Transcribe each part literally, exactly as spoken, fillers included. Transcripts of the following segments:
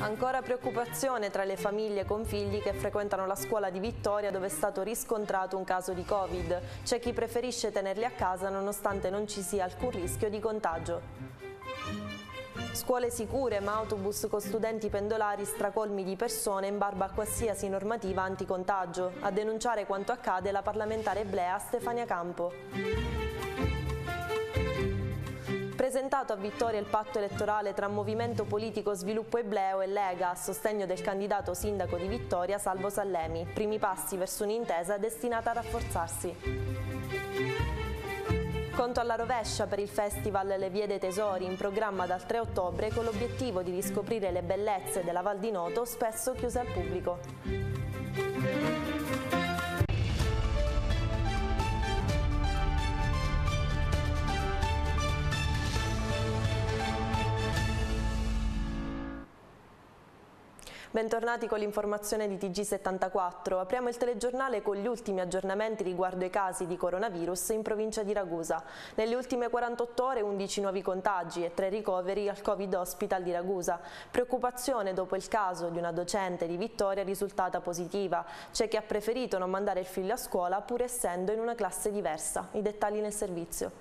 Ancora preoccupazione tra le famiglie con figli che frequentano la scuola di Vittoria, dove è stato riscontrato un caso di Covid. C'è chi preferisce tenerli a casa nonostante non ci sia alcun rischio di contagio. Scuole sicure, ma autobus con studenti pendolari stracolmi di persone in barba a qualsiasi normativa anticontagio. A denunciare quanto accade la parlamentare Blea Stefania Campo. Presentato a Vittoria il patto elettorale tra Movimento Politico Sviluppo Ebleo e Lega a sostegno del candidato sindaco di Vittoria Salvo Sallemi. Primi passi verso un'intesa destinata a rafforzarsi. Conto alla rovescia per il festival Le Vie dei Tesori, in programma dal tre ottobre, con l'obiettivo di riscoprire le bellezze della Val di Noto, spesso chiuse al pubblico. Bentornati con l'informazione di T G settantaquattro. Apriamo il telegiornale con gli ultimi aggiornamenti riguardo ai casi di coronavirus in provincia di Ragusa. Nelle ultime quarantotto ore undici nuovi contagi e tre ricoveri al Covid Hospital di Ragusa. Preoccupazione dopo il caso di una docente di Vittoria risultata positiva. C'è chi ha preferito non mandare il figlio a scuola pur essendo in una classe diversa. I dettagli nel servizio.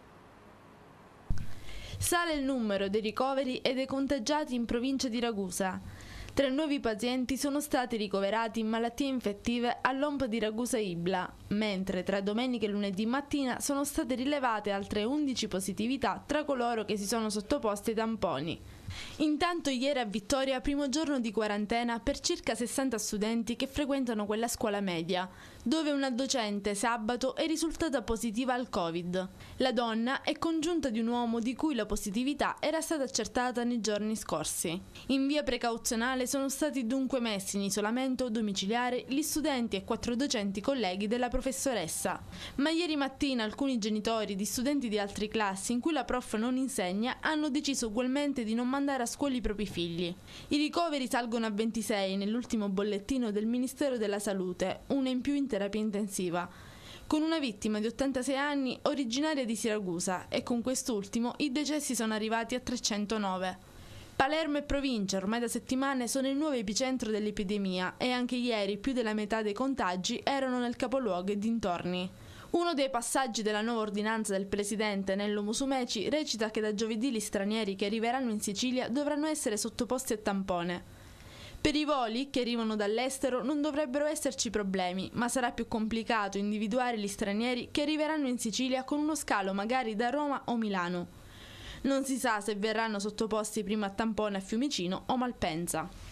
Sale il numero dei ricoveri e dei contagiati in provincia di Ragusa. Tre nuovi pazienti sono stati ricoverati in malattie infettive all'O M P di Ragusa Ibla, mentre tra domenica e lunedì mattina sono state rilevate altre undici positività tra coloro che si sono sottoposti ai tamponi. Intanto ieri a Vittoria primo giorno di quarantena per circa sessanta studenti che frequentano quella scuola media, dove una docente sabato è risultata positiva al Covid. La donna è congiunta di un uomo di cui la positività era stata accertata nei giorni scorsi. In via precauzionale sono stati dunque messi in isolamento domiciliare gli studenti e quattro docenti colleghi della professoressa. Ma ieri mattina alcuni genitori di studenti di altre classi in cui la prof non insegna hanno deciso ugualmente di non mandare a scuola i propri figli. I ricoveri salgono a ventisei nell'ultimo bollettino del Ministero della Salute, una in più in terapia intensiva, con una vittima di ottantasei anni originaria di Siracusa, e con quest'ultimo i decessi sono arrivati a trecentonove. Palermo e provincia ormai da settimane sono il nuovo epicentro dell'epidemia e anche ieri più della metà dei contagi erano nel capoluogo e dintorni. Uno dei passaggi della nuova ordinanza del presidente Nello Musumeci recita che da giovedì gli stranieri che arriveranno in Sicilia dovranno essere sottoposti a tampone. Per i voli che arrivano dall'estero non dovrebbero esserci problemi, ma sarà più complicato individuare gli stranieri che arriveranno in Sicilia con uno scalo magari da Roma o Milano. Non si sa se verranno sottoposti prima a tampone a Fiumicino o Malpensa.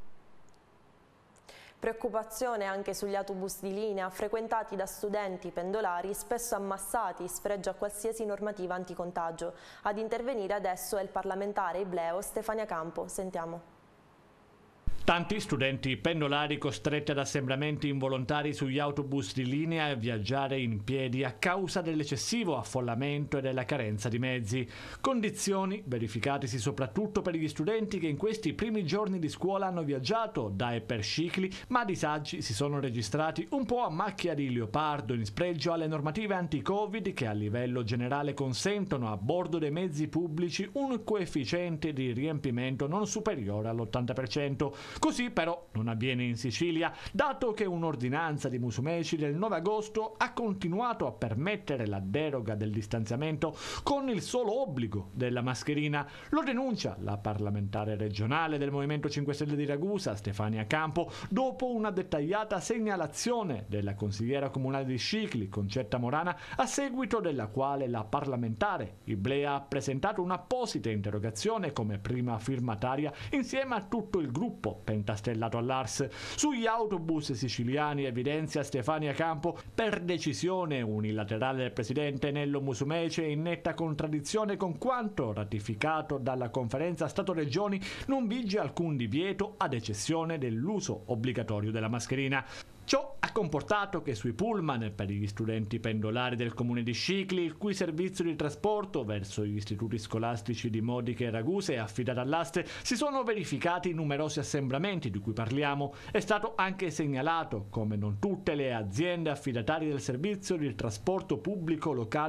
Preoccupazione anche sugli autobus di linea frequentati da studenti pendolari spesso ammassati in sfregio a qualsiasi normativa anticontagio. Ad intervenire adesso è il parlamentare ibleo Stefania Campo. Sentiamo. Tanti studenti pendolari costretti ad assembramenti involontari sugli autobus di linea e viaggiare in piedi a causa dell'eccessivo affollamento e della carenza di mezzi. Condizioni verificatisi soprattutto per gli studenti che in questi primi giorni di scuola hanno viaggiato da e per cicli, ma disagi si sono registrati un po' a macchia di leopardo in spregio alle normative anti-Covid che a livello generale consentono a bordo dei mezzi pubblici un coefficiente di riempimento non superiore all'ottanta per cento. Così però non avviene in Sicilia, dato che un'ordinanza di Musumeci del nove agosto ha continuato a permettere la deroga del distanziamento con il solo obbligo della mascherina. Lo denuncia la parlamentare regionale del Movimento cinque Stelle di Ragusa, Stefania Campo, dopo una dettagliata segnalazione della consigliera comunale di Scicli, Concetta Morana, a seguito della quale la parlamentare iblea ha presentato un'apposita interrogazione come prima firmataria insieme a tutto il gruppo pentastellato all'A R S. Sugli autobus siciliani evidenzia Stefania Campo, per decisione unilaterale del presidente Nello Musumeci in netta contraddizione con quanto ratificato dalla conferenza Stato-Regioni, non vige alcun divieto ad eccezione dell'uso obbligatorio della mascherina. Ciò ha comportato che sui pullman per gli studenti pendolari del comune di Scicli, il cui servizio di trasporto verso gli istituti scolastici di Modica e Ragusa è affidato all'Aste, si sono verificati numerosi assembramenti di cui parliamo. È stato anche segnalato come non tutte le aziende affidatarie del servizio di trasporto pubblico locale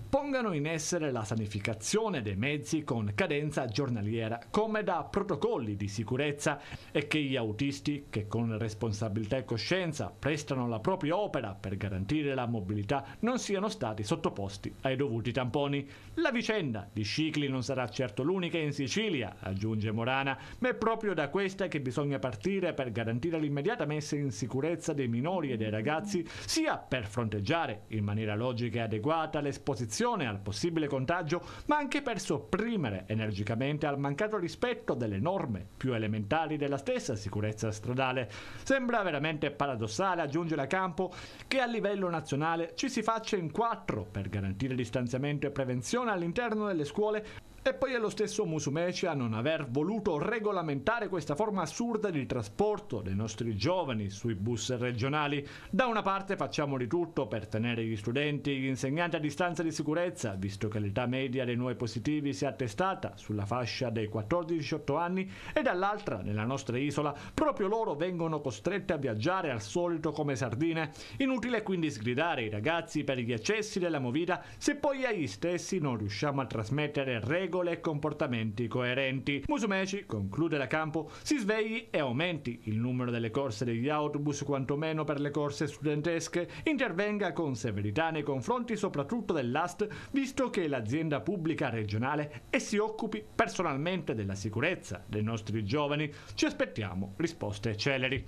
pongano in essere la sanificazione dei mezzi con cadenza giornaliera come da protocolli di sicurezza e che gli autisti che con responsabilità e coscienza prestano la propria opera per garantire la mobilità non siano stati sottoposti ai dovuti tamponi. La vicenda di Scicli non sarà certo l'unica in Sicilia, aggiunge Morana, ma è proprio da questa che bisogna partire per garantire l'immediata messa in sicurezza dei minori e dei ragazzi, sia per fronteggiare in maniera logica e adeguata l'esposizione al possibile contagio, ma anche per sopprimere energicamente al mancato rispetto delle norme più elementari della stessa sicurezza stradale. Sembra veramente paradossale, aggiunge la Campo, che a livello nazionale ci si faccia in quattro per garantire distanziamento e prevenzione all'interno delle scuole, e poi è lo stesso Musumeci a non aver voluto regolamentare questa forma assurda di trasporto dei nostri giovani sui bus regionali. Da una parte facciamo di tutto per tenere gli studenti e gli insegnanti a distanza di sicurezza, visto che l'età media dei nuovi positivi si è attestata sulla fascia dei quattordici diciotto anni, e dall'altra, nella nostra isola, proprio loro vengono costretti a viaggiare al solito come sardine. Inutile quindi sgridare i ragazzi per gli eccessi della movida se poi agli stessi non riusciamo a trasmettere regole e comportamenti coerenti. Musumeci, conclude la Campo, si svegli e aumenti il numero delle corse degli autobus, quantomeno per le corse studentesche, intervenga con severità nei confronti soprattutto dell'A S T, visto che è l'azienda pubblica regionale, e si occupi personalmente della sicurezza dei nostri giovani. Ci aspettiamo risposte celeri.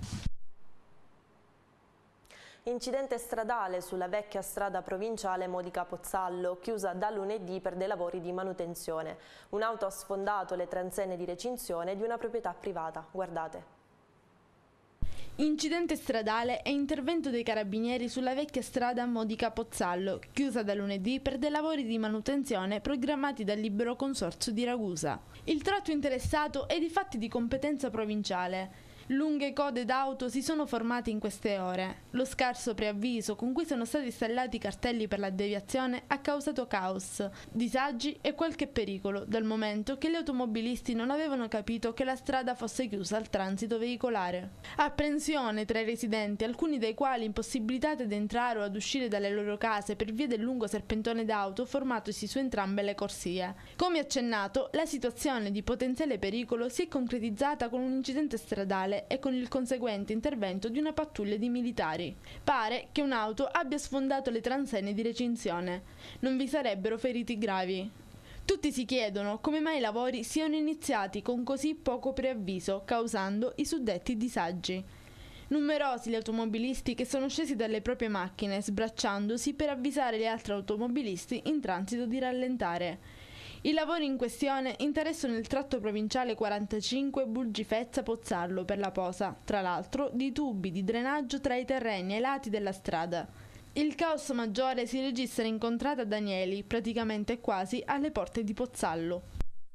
Incidente stradale sulla vecchia strada provinciale Modica-Pozzallo, chiusa da lunedì per dei lavori di manutenzione. Un'auto ha sfondato le transenne di recinzione di una proprietà privata. Guardate. Incidente stradale e intervento dei carabinieri sulla vecchia strada Modica-Pozzallo, chiusa da lunedì per dei lavori di manutenzione programmati dal Libero Consorzio di Ragusa. Il tratto interessato è di fatti di competenza provinciale. Lunghe code d'auto si sono formate in queste ore. Lo scarso preavviso con cui sono stati installati i cartelli per la deviazione ha causato caos, disagi e qualche pericolo, dal momento che gli automobilisti non avevano capito che la strada fosse chiusa al transito veicolare. Apprensione tra i residenti, alcuni dei quali impossibilitati ad entrare o ad uscire dalle loro case per via del lungo serpentone d'auto formatosi su entrambe le corsie. Come accennato, la situazione di potenziale pericolo si è concretizzata con un incidente stradale e con il conseguente intervento di una pattuglia di militari. Pare che un'auto abbia sfondato le transenne di recinzione. Non vi sarebbero feriti gravi. Tutti si chiedono come mai i lavori siano iniziati con così poco preavviso, causando i suddetti disagi. Numerosi gli automobilisti che sono scesi dalle proprie macchine, sbracciandosi per avvisare gli altri automobilisti in transito di rallentare. I lavori in questione interessano il tratto provinciale quarantacinque Bulgifezza-Pozzallo per la posa, tra l'altro, di tubi di drenaggio tra i terreni ai lati della strada. Il caos maggiore si registra in contrada Danieli, praticamente quasi alle porte di Pozzallo.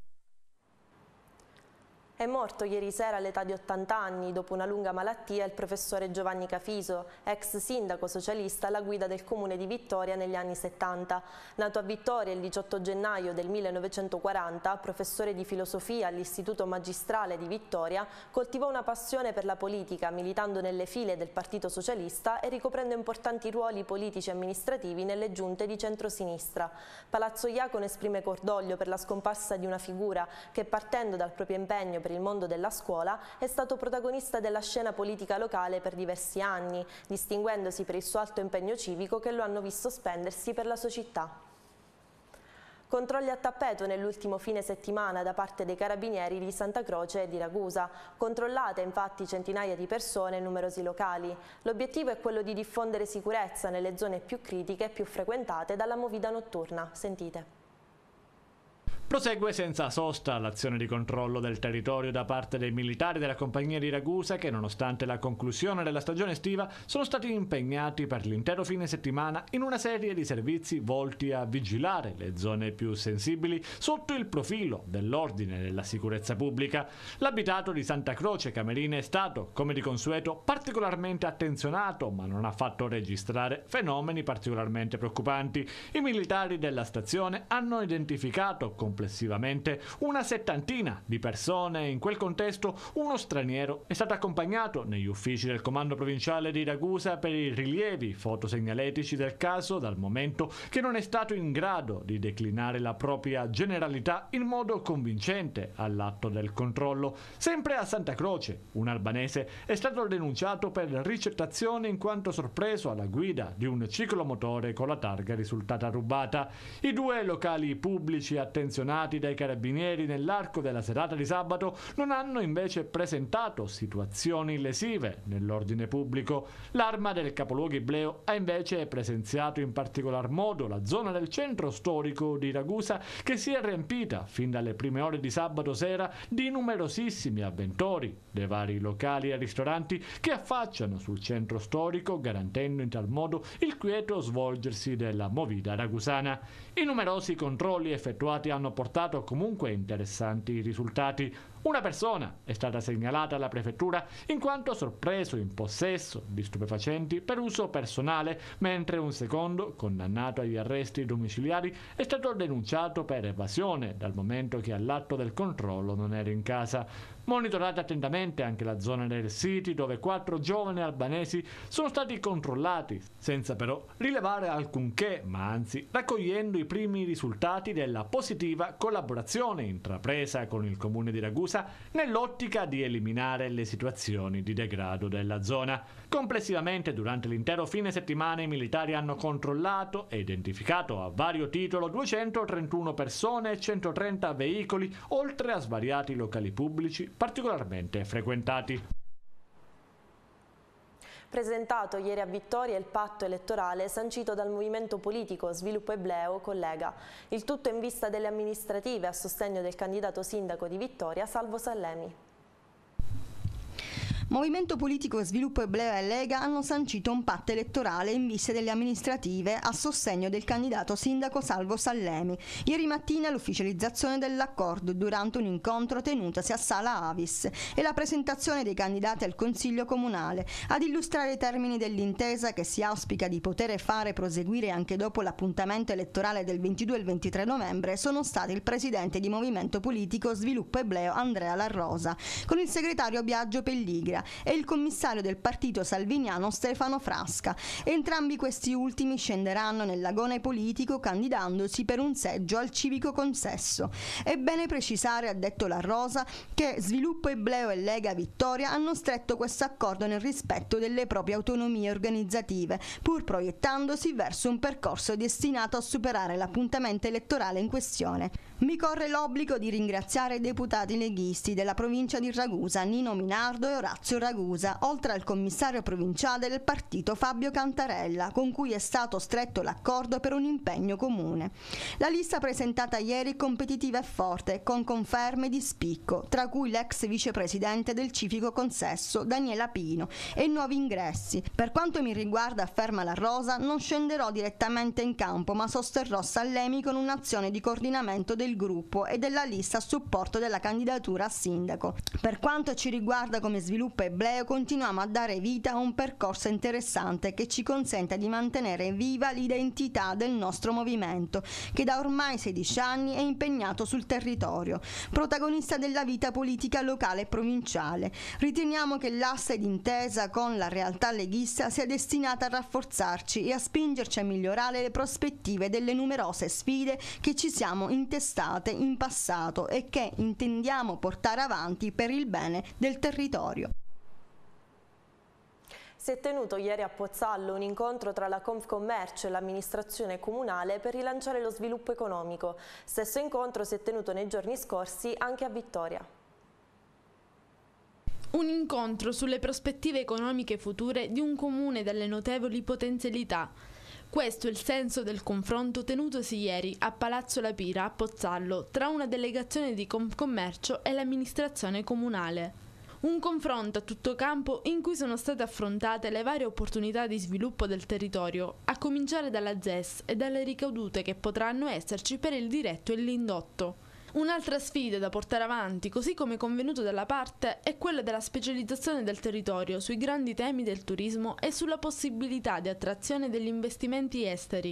È morto ieri sera all'età di ottanta anni, dopo una lunga malattia, il professore Giovanni Cafiso, ex sindaco socialista alla guida del comune di Vittoria negli anni settanta. Nato a Vittoria il diciotto gennaio del millenovecentoquaranta, professore di filosofia all'Istituto Magistrale di Vittoria, coltivò una passione per la politica, militando nelle file del Partito Socialista e ricoprendo importanti ruoli politici e amministrativi nelle giunte di centrosinistra. Palazzo Iacono esprime cordoglio per la scomparsa di una figura che, partendo dal proprio impegno per il mondo della scuola, è stato protagonista della scena politica locale per diversi anni, distinguendosi per il suo alto impegno civico che lo hanno visto spendersi per la sua città. Controlli a tappeto nell'ultimo fine settimana da parte dei carabinieri di Santa Croce e di Ragusa. Controllate infatti centinaia di persone in numerosi locali. L'obiettivo è quello di diffondere sicurezza nelle zone più critiche e più frequentate dalla movida notturna. Sentite. Prosegue senza sosta l'azione di controllo del territorio da parte dei militari della compagnia di Ragusa che, nonostante la conclusione della stagione estiva, sono stati impegnati per l'intero fine settimana in una serie di servizi volti a vigilare le zone più sensibili sotto il profilo dell'ordine e della sicurezza pubblica. L'abitato di Santa Croce Camerina è stato, come di consueto, particolarmente attenzionato, ma non ha fatto registrare fenomeni particolarmente preoccupanti. I militari della stazione hanno identificato con complessivamente una settantina di persone. In quel contesto uno straniero è stato accompagnato negli uffici del comando provinciale di Ragusa per i rilievi fotosegnaletici del caso, dal momento che non è stato in grado di declinare la propria generalità in modo convincente all'atto del controllo. Sempre a Santa Croce, un albanese è stato denunciato per ricettazione in quanto sorpreso alla guida di un ciclomotore con la targa risultata rubata. I due locali pubblici attenzionati dai carabinieri nell'arco della serata di sabato non hanno invece presentato situazioni lesive nell'ordine pubblico. L'Arma del capoluogo ibleo ha invece presenziato in particolar modo la zona del centro storico di Ragusa, che si è riempita fin dalle prime ore di sabato sera di numerosissimi avventori dei vari locali e ristoranti che affacciano sul centro storico, garantendo in tal modo il quieto svolgersi della movida ragusana. I numerosi controlli effettuati hanno portato comunque interessanti risultati. Una persona è stata segnalata alla prefettura in quanto sorpreso in possesso di stupefacenti per uso personale, mentre un secondo, condannato agli arresti domiciliari, è stato denunciato per evasione, dal momento che all'atto del controllo non era in casa. Monitorate attentamente anche la zona del City, dove quattro giovani albanesi sono stati controllati, senza però rilevare alcunché, ma anzi raccogliendo i primi risultati della positiva collaborazione intrapresa con il comune di Ragusa nell'ottica di eliminare le situazioni di degrado della zona. Complessivamente, durante l'intero fine settimana, i militari hanno controllato e identificato a vario titolo duecentotrentuno persone e centotrenta veicoli, oltre a svariati locali pubblici particolarmente frequentati. Presentato ieri a Vittoria il patto elettorale sancito dal movimento politico Sviluppo Ebleo Collega. Il tutto in vista delle amministrative a sostegno del candidato sindaco di Vittoria, Salvo Sallemi. Movimento Politico Sviluppo Ebleo e Lega hanno sancito un patto elettorale in vista delle amministrative a sostegno del candidato sindaco Salvo Sallemi. Ieri mattina l'ufficializzazione dell'accordo durante un incontro tenutosi a Sala Avis e la presentazione dei candidati al Consiglio Comunale. Ad illustrare i termini dell'intesa, che si auspica di poter fare proseguire anche dopo l'appuntamento elettorale del ventidue e il ventitré novembre, sono stati il presidente di Movimento Politico Sviluppo Ebleo Andrea La Rosa, con il segretario Biagio Pelligra e il commissario del partito salviniano Stefano Frasca. Entrambi questi ultimi scenderanno nell'agone politico candidandosi per un seggio al civico consesso. È bene precisare, ha detto La Rosa, che Sviluppo Ebleo e Lega Vittoria hanno stretto questo accordo nel rispetto delle proprie autonomie organizzative, pur proiettandosi verso un percorso destinato a superare l'appuntamento elettorale in questione. Mi corre l'obbligo di ringraziare i deputati leghisti della provincia di Ragusa, Nino Minardo e Orazio Ragusa, oltre al commissario provinciale del partito Fabio Cantarella, con cui è stato stretto l'accordo per un impegno comune. La lista presentata ieri è competitiva e forte, con conferme di spicco, tra cui l'ex vicepresidente del civico consesso Daniela Pino e nuovi ingressi. Per quanto mi riguarda, afferma La Rosa, non scenderò direttamente in campo, ma sosterrò Sallemi con un'azione di coordinamento del gruppo e della lista a supporto della candidatura a sindaco. Per quanto ci riguarda come Sviluppo Ebleo, continuiamo a dare vita a un percorso interessante che ci consente di mantenere viva l'identità del nostro movimento, che da ormai sedici anni è impegnato sul territorio, protagonista della vita politica locale e provinciale. Riteniamo che l'asse d'intesa con la realtà leghista sia destinata a rafforzarci e a spingerci a migliorare le prospettive delle numerose sfide che ci siamo intestate in passato e che intendiamo portare avanti per il bene del territorio. Si è tenuto ieri a Pozzallo un incontro tra la Confcommercio e l'amministrazione comunale per rilanciare lo sviluppo economico. Stesso incontro si è tenuto nei giorni scorsi anche a Vittoria. Un incontro sulle prospettive economiche future di un comune dalle notevoli potenzialità. Questo è il senso del confronto tenutosi ieri a Palazzo La Pira a Pozzallo tra una delegazione di Confcommercio e l'amministrazione comunale. Un confronto a tutto campo in cui sono state affrontate le varie opportunità di sviluppo del territorio, a cominciare dalla Z E S e dalle ricadute che potranno esserci per il diretto e l'indotto. Un'altra sfida da portare avanti, così come convenuto dalla parte, è quella della specializzazione del territorio sui grandi temi del turismo e sulla possibilità di attrazione degli investimenti esteri.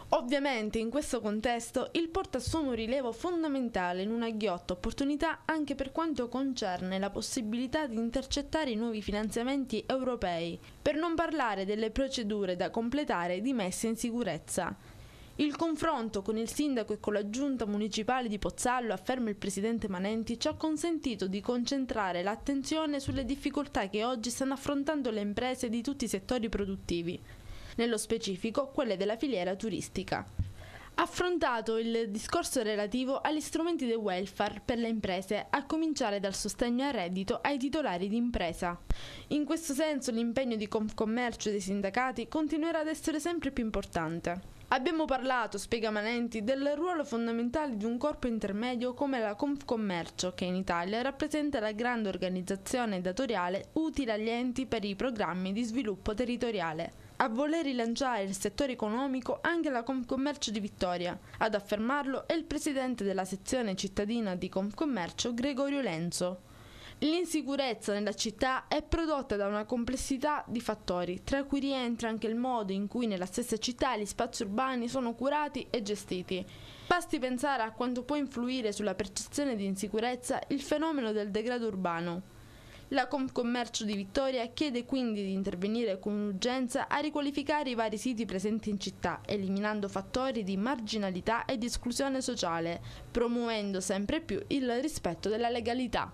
Ovviamente in questo contesto il porto assume un rilievo fondamentale in una ghiotta opportunità anche per quanto concerne la possibilità di intercettare i nuovi finanziamenti europei, per non parlare delle procedure da completare di messa in sicurezza. Il confronto con il sindaco e con la giunta municipale di Pozzallo, afferma il presidente Manenti, ci ha consentito di concentrare l'attenzione sulle difficoltà che oggi stanno affrontando le imprese di tutti i settori produttivi, nello specifico quelle della filiera turistica. Affrontato il discorso relativo agli strumenti del welfare per le imprese, a cominciare dal sostegno al reddito ai titolari di impresa. In questo senso l'impegno di Confcommercio e dei sindacati continuerà ad essere sempre più importante. Abbiamo parlato, spiega Manenti, del ruolo fondamentale di un corpo intermedio come la Confcommercio, che in Italia rappresenta la grande organizzazione datoriale utile agli enti per i programmi di sviluppo territoriale. A voler rilanciare il settore economico anche la Confcommercio di Vittoria. Ad affermarlo è il presidente della sezione cittadina di Confcommercio, Gregorio Lenzo. L'insicurezza nella città è prodotta da una complessità di fattori, tra cui rientra anche il modo in cui nella stessa città gli spazi urbani sono curati e gestiti. Basti pensare a quanto può influire sulla percezione di insicurezza il fenomeno del degrado urbano. La Confcommercio di Vittoria chiede quindi di intervenire con urgenza a riqualificare i vari siti presenti in città, eliminando fattori di marginalità e di esclusione sociale, promuovendo sempre più il rispetto della legalità.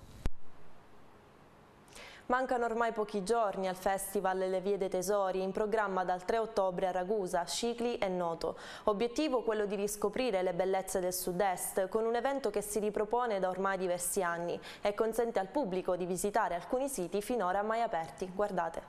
Mancano ormai pochi giorni al Festival Le Vie dei Tesori, in programma dal tre ottobre a Ragusa, Scicli e Noto. Obiettivo quello di riscoprire le bellezze del sud-est, con un evento che si ripropone da ormai diversi anni e consente al pubblico di visitare alcuni siti finora mai aperti. Guardate.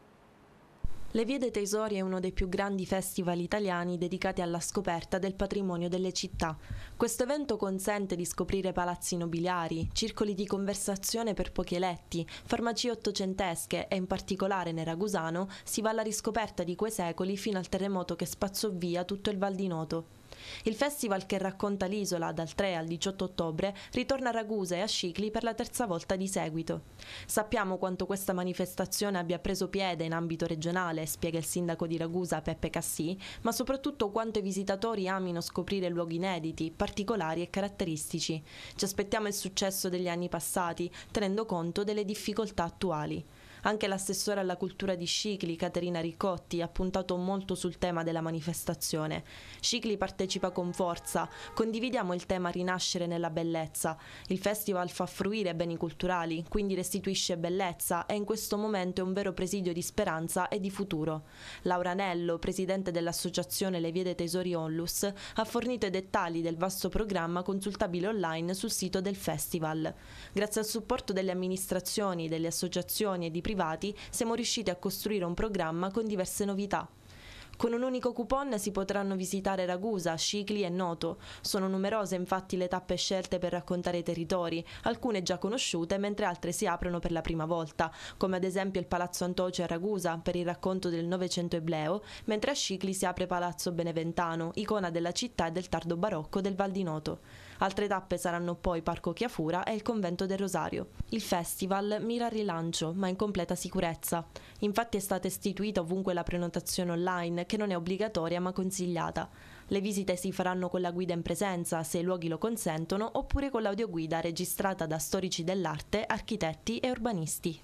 Le Vie dei Tesori è uno dei più grandi festival italiani dedicati alla scoperta del patrimonio delle città. Questo evento consente di scoprire palazzi nobiliari, circoli di conversazione per pochi eletti, farmacie ottocentesche e in particolare nel ragusano si va alla riscoperta di quei secoli fino al terremoto che spazzò via tutto il Val di Noto. Il festival, che racconta l'isola dal tre al diciotto ottobre, ritorna a Ragusa e a Scicli per la terza volta di seguito. Sappiamo quanto questa manifestazione abbia preso piede in ambito regionale, spiega il sindaco di Ragusa Peppe Cassì, ma soprattutto quanto i visitatori amino scoprire luoghi inediti, particolari e caratteristici. Ci aspettiamo il successo degli anni passati, tenendo conto delle difficoltà attuali. Anche l'assessore alla cultura di Scicli, Caterina Ricotti, ha puntato molto sul tema della manifestazione. Scicli partecipa con forza, condividiamo il tema rinascere nella bellezza. Il festival fa fruire beni culturali, quindi restituisce bellezza e in questo momento è un vero presidio di speranza e di futuro. Laura Anello, presidente dell'associazione Le Vie dei Tesori Onlus, ha fornito i dettagli del vasto programma consultabile online sul sito del festival. Grazie al supporto delle amministrazioni, delle associazioni e di privati siamo riusciti a costruire un programma con diverse novità. Con un unico coupon si potranno visitare Ragusa, Scicli e Noto. Sono numerose infatti le tappe scelte per raccontare i territori, alcune già conosciute mentre altre si aprono per la prima volta, come ad esempio il Palazzo Antoce a Ragusa per il racconto del Novecento ebleo, mentre a Scicli si apre Palazzo Beneventano, icona della città e del tardo barocco del Val di Noto. Altre tappe saranno poi Parco Chiafura e il Convento del Rosario. Il festival mira al rilancio, ma in completa sicurezza. Infatti è stata istituita ovunque la prenotazione online, che non è obbligatoria ma consigliata. Le visite si faranno con la guida in presenza, se i luoghi lo consentono, oppure con l'audioguida registrata da storici dell'arte, architetti e urbanisti.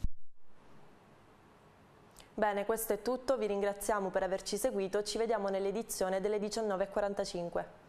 Bene, questo è tutto, vi ringraziamo per averci seguito, ci vediamo nell'edizione delle diciannove e quarantacinque.